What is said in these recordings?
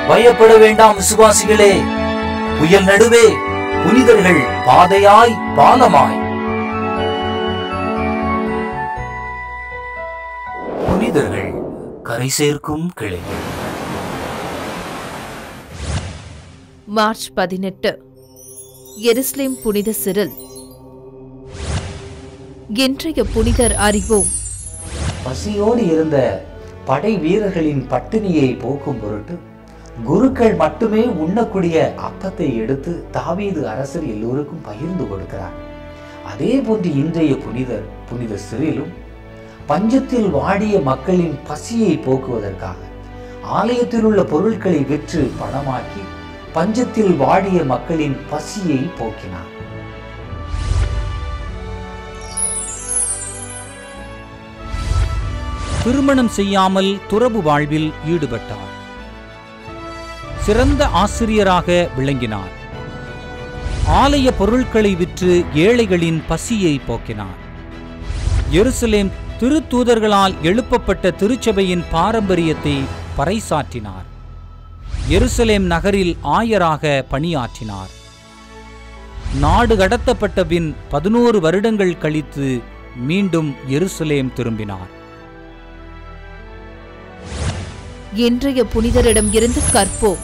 பயப்பட வேண்டாம் விசுவாசிகளே. புயல் நடுவே புனிதர்கள் பாதையாய் பாலமாய். புனிதர்கள் கரை சேர்க்கும் கிளைகள். மார்ச் 18. எருசலேம் புனித சிரில். இன்றைய புனிதர் அறிவோம். பசியோடு இருந்த படை வீரர்களின் பட்டினியை போக்கும் பொருட்டு குருக்கள் மட்டுமே உண்ணக்கூடிய அப்பத்தை எடுத்து தாவீது அரசர் எல்லோருக்கும் பகிர்ந்து கொடுக்கிறார். அதே போன்று இன்றைய புனிதர் புனித சிரிலும் பஞ்சத்தில் வாடிய மக்களின் பசியை போக்குவதற்காக ஆலயத்தில் உள்ள பொருட்களை விற்று பணமாக்கி பஞ்சத்தில் வாடிய மக்களின் பசியை போக்கினார். திருமணம் செய்யாமல் துறவு வாழ்வில் ஈடுபட்டார். சிறந்த ஆசிரியராக விளங்கினார். ஆலய பொருட்களை விற்று ஏழைகளின் பசியை போக்கினார். எருசலேம் திருத்தூதர்களால் எழுப்பப்பட்ட திருச்சபையின் பாரம்பரியத்தை பறைசாற்றினார். எருசலேம் நகரில் ஆயராக பணியாற்றினார். நாடு கடத்தப்பட்ட பின் 11 வருடங்கள் கழித்து மீண்டும் எருசலேம் திரும்பினார். இன்றைய புனிதரிடம் இருந்து கற்போம்.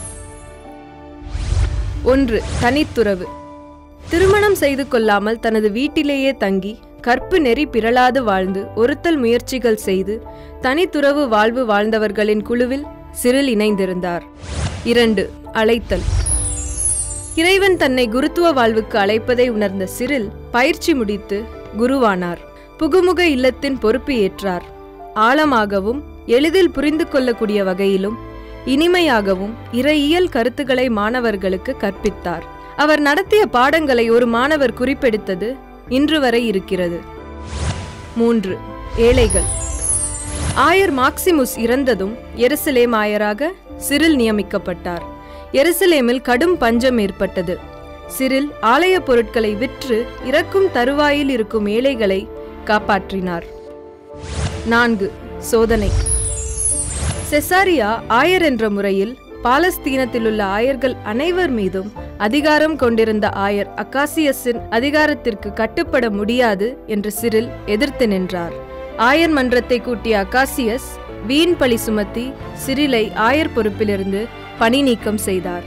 1. தனித்துறவு. திருமணம் செய்து கொள்ளாமல் தனது வீட்டிலேயே தங்கி கற்பு நெறி பிறளாது வாழ்ந்து ஒருத்தல் முயற்சிகள் செய்து தனித்துறவு வாழ்வு வாழ்ந்தவர்களின் குழுவில் சிரில் இணைந்திருந்தார். 2. அழைத்தல். இறைவன் தன்னை குருத்துவ வாழ்வுக்கு அழைப்பதை உணர்ந்த சிரில் பயிற்சி முடித்து குருவானார். புகுமுக இல்லத்தின் பொறுப்பு ஏற்றார். ஆழமாகவும் எளிதில் புரிந்து கொள்ளக்கூடிய வகையிலும் இனிமையாகவும் இறையியல் கருத்துக்களை மாணவர்களுக்கு கற்பித்தார். அவர் நடத்திய பாடங்களை ஒரு மாணவர் குறிப்பெடுத்தது இன்று வரை இருக்கிறது. 3. ஏழைகள். ஆயர் மாக்சிமுஸ் இறந்ததும் எருசலேம் ஆயராக சிரில் நியமிக்கப்பட்டார். எருசலேமில் கடும் பஞ்சம் ஏற்பட்டது. சிரில் ஆலய பொருட்களை விற்று இறக்கும் தருவாயில் இருக்கும் ஏழைகளை காப்பாற்றினார். 4. சோதனை. செசாரியா ஆயர் என்ற முறையில் பாலஸ்தீனத்திலுள்ள ஆயர்கள் அனைவர் மீதும் அதிகாரம் கொண்டிருந்த ஆயர் அக்காசியஸின் அதிகாரத்திற்கு கட்டுப்பட முடியாது என்று சிரில் எதிர்த்து நின்றார். ஆயர் மன்றத்தை கூட்டிய அக்காசியஸ் வீண் பழி சுமத்தி சிரிலை ஆயர் பொறுப்பிலிருந்து பணி நீக்கம் செய்தார்.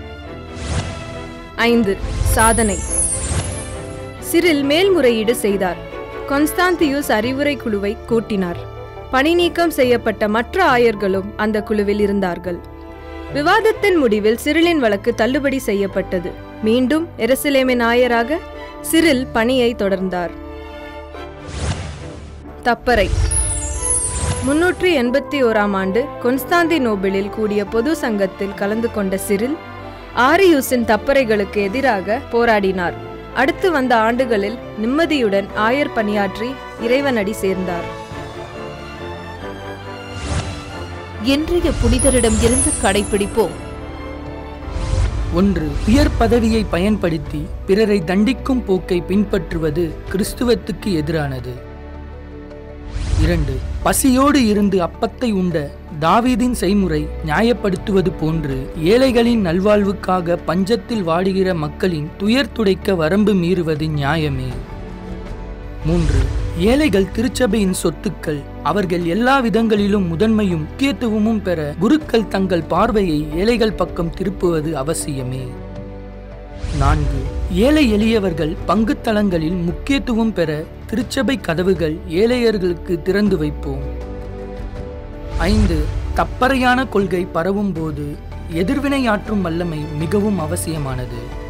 5. சாதனை. சிரில் மேல்முறையீடு செய்தார். கொன்ஸ்டாந்தியூஸ் அறிவுரை குழுவை கூட்டினார். பணி நீக்கம் செய்யப்பட்ட மற்ற ஆயர்களும் அந்த குழுவில் இருந்தார்கள். விவாதத்தின் முடிவில் சிரிலின் வழக்கு தள்ளுபடி செய்யப்பட்டது. மீண்டும் எருசலேமின் ஆயராக சிரில் பணியை தொடர்ந்தார். தப்பறை. 381ஆம் ஆண்டு கொன்ஸ்டாந்தினோபிளில் கூடிய பொது சங்கத்தில் கலந்து கொண்ட சிரில் ஆரியூஸின் தப்பறைகளுக்கு எதிராக போராடினார். அடுத்து வந்த ஆண்டுகளில் நிம்மதியுடன் ஆயர் பணியாற்றி இறைவனடி சேர்ந்தார். இன்றைய புனிதரிடம் இருந்து கடைபிடிப்போம். 1. உயர் பதவியை பயன்படுத்தி பிறரை தண்டிக்கும் போக்கை பின்பற்றுவது கிறிஸ்துவத்துக்கு எதிரானது. 2. பசியோடு இருந்து அப்பத்தை உண்ட தாவீதின் செய்முறை நியாயப்படுத்துவது போன்று ஏழைகளின் நல்வாழ்வுக்காக பஞ்சத்தில் வாடுகிற மக்களின் துயர் துடைக்க வரம்பு மீறுவது நியாயமே. 3. ஏழைகள் திருச்சபையின் சொத்துக்கள். அவர்கள் எல்லா விதங்களிலும் முதன்மையும் முக்கியத்துவமும் பெற குருக்கள் தங்கள் பார்வையை ஏழைகள் பக்கம் திருப்புவது அவசியமே. 4. ஏழை எளியவர்கள் பங்குத்தளங்களில் முக்கியத்துவம் பெற திருச்சபை கதவுகள் ஏழையர்களுக்கு திறந்து வைப்போம். 5. தப்பறையான கொள்கை பரவும் போது எதிர்வினையாற்றும் வல்லமை மிகவும் அவசியமானது.